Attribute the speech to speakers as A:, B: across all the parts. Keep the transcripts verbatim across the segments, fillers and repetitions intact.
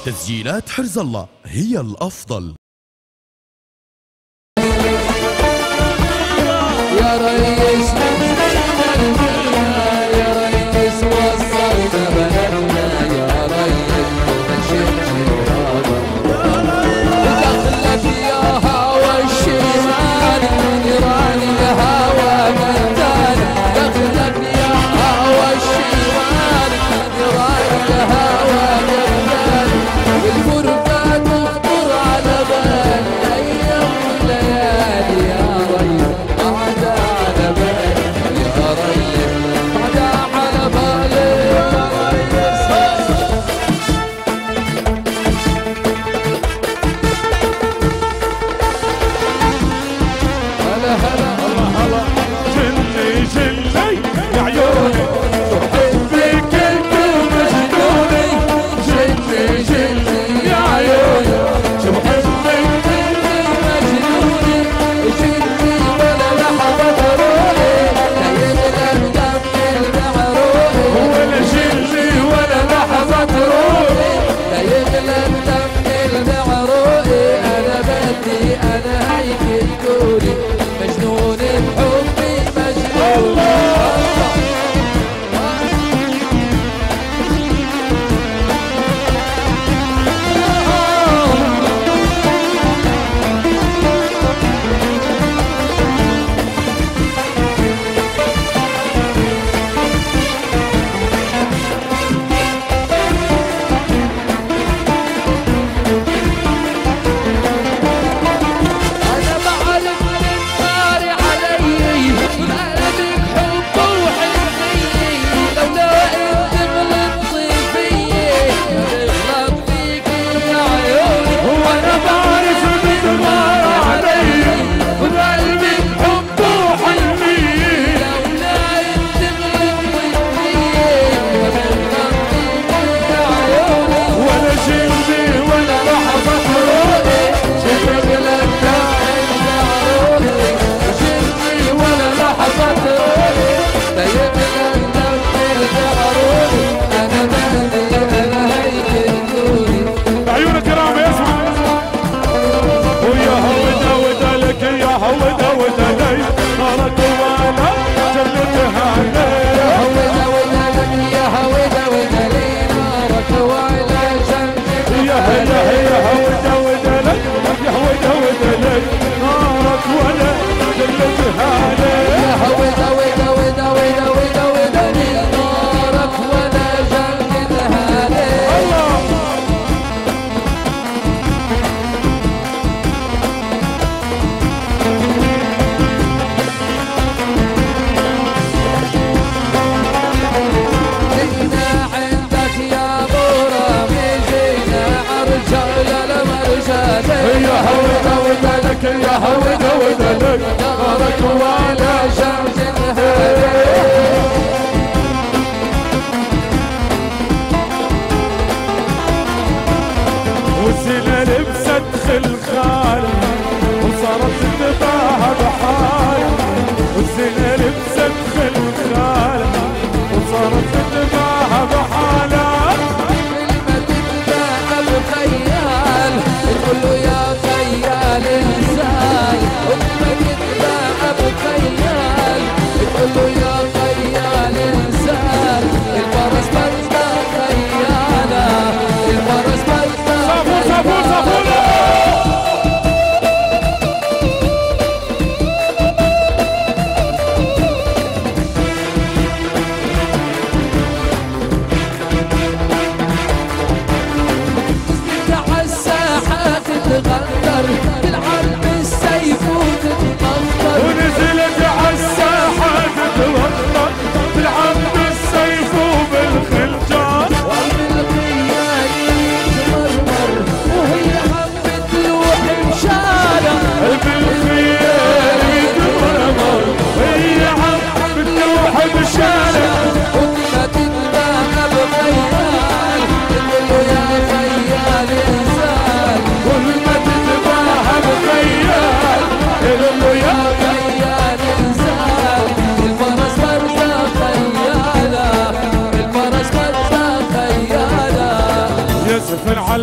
A: تسجيلات حرز الله هي الأفضل.
B: يا ريس يا ريس وصلت بلدنا يا ريس مشيت دخلت يا هوى الشمال يراني الهوى مدان دخلت يا هوى الشمال يراني الهوى مدان الفرقة تخطر على بال أيام وليالي يا ريس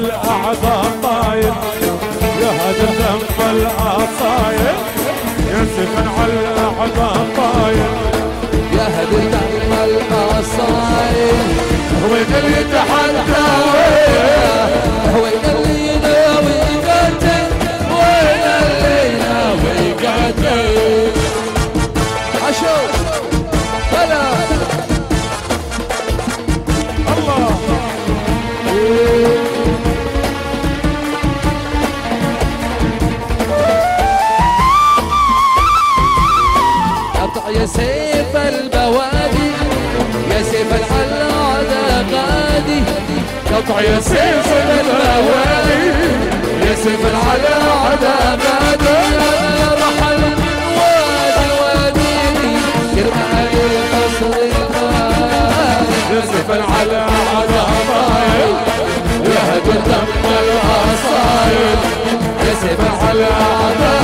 C: الأعضاء طاير يهدر دم الأصايل ياسف على الأعضاء طاير
B: يهدر دم الأصايل وين اللي يتحدى وين اللي يناوي يقاتل وين اللي يناوي يقاتل عشو هلا
C: الله
B: قطع يا سيف البوادي يا سيف العلا غادي قطع يا سيف البوادي يا سيف العلا غادي رحل وادي وادي يرمى القصر الغالي
C: يا سيف العلا طاير
B: يهدر دم الأصايل يا سيف العلا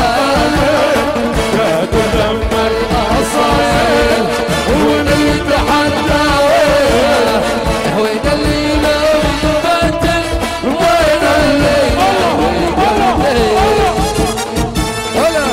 C: يهدر دم
B: الأصايل وين اللي يتحدى وين اللي يناوي يقاتل وين اللي يناوي يقاتل هلا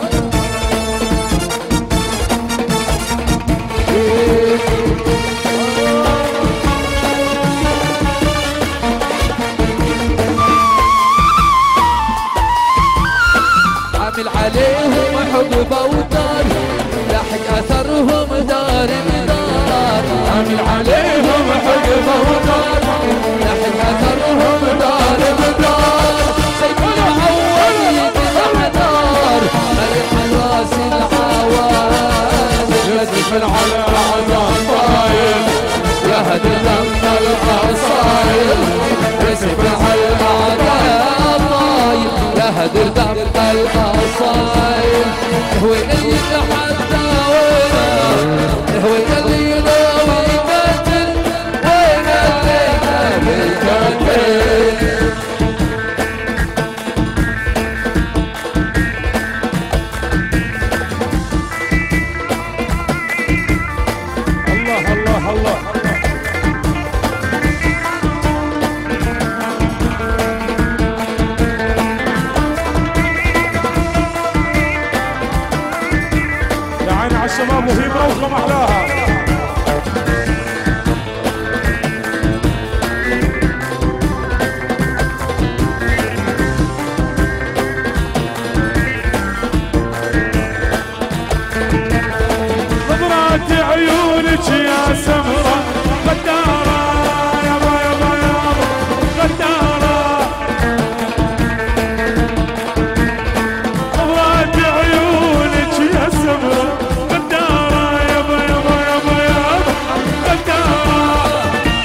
B: عامل عليهم حب بوتار لاحق اثرهم دار بدار عامل عليهم حب بوتار لاحق اثرهم دار بدار سيف الاول بمحضار ملك راس العوام
C: ياسف على الأعضاء طاير
B: يهدر دم الاصايل يسف على الاعداء طاير يهدر دم الاصايل وين اللي يتحدى وين اللي يناوي يقاتل وين اللي يناوي يقاتل
C: الله الله الله يا عيني على الشباب وهي مروخة محلاها نظرات عيونك يا سمرة غدارة يابا يابا يابا غدارة نظرات عيونك يا سمرة غدارة يابا يابا يابا يابا غدارة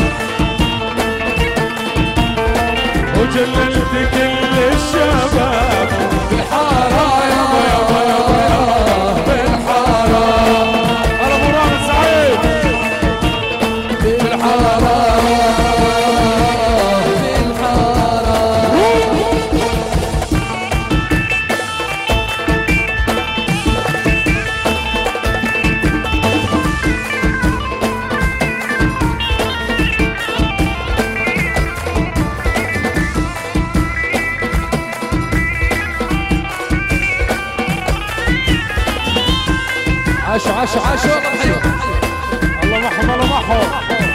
C: وجللت كل الشباب
B: بالحارة يابا يابا يابا يابا بالحارة
C: هلا ابو رامي سعيد
B: بالحارة بالحارة عاشوا عاشوا عاشوا حلو
C: الله محهم الله محهم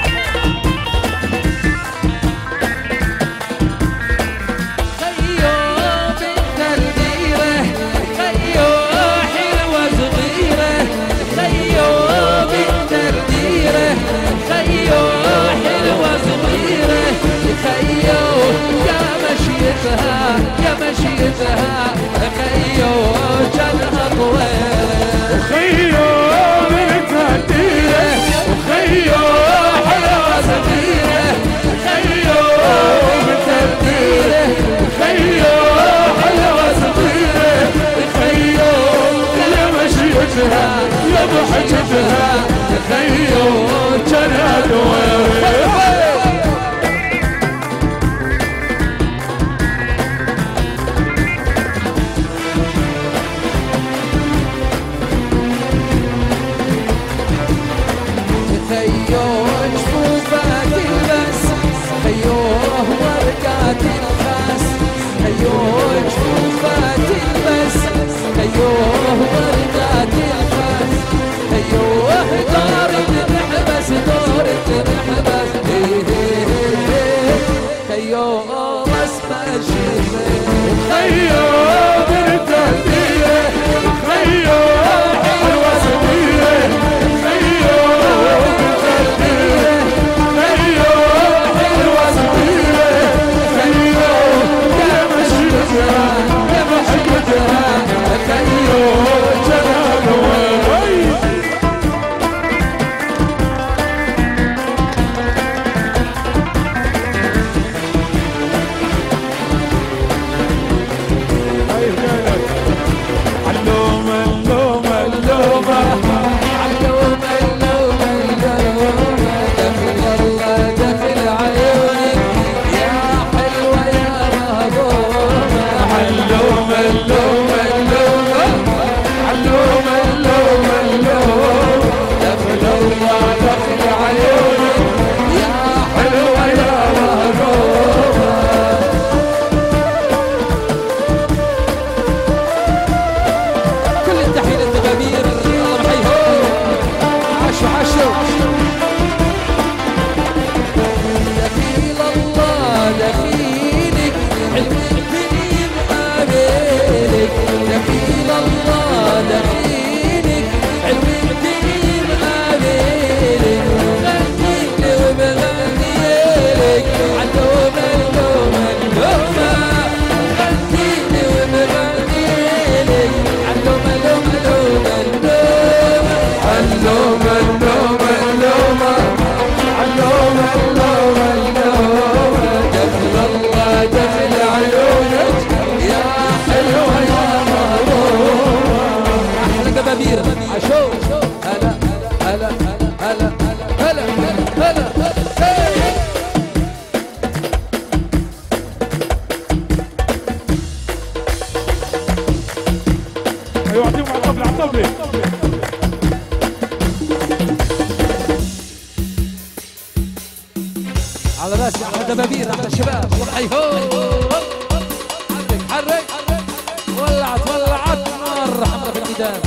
B: خيو بنت الديرة خيو حلوة صغيرة خيو بنت الديرة خيو حلوة صغيرة خيو يا مشيتها يا مشيتها خيو جنها طويل
C: خيو بنت الديرة
B: خيو حلوة صغيرة خيو بنت الديرة خيو حلوة صغيرة خيو يا مشيتها يا ضحكتها خيو جنها طويل خيو جفوفك البس خيوه ورقات
C: الطبلة.
B: على راسي احلى دبابير احلى شباب الله يحييهم. حرك حرك ولعت ولعت نار حمرا في الميدان.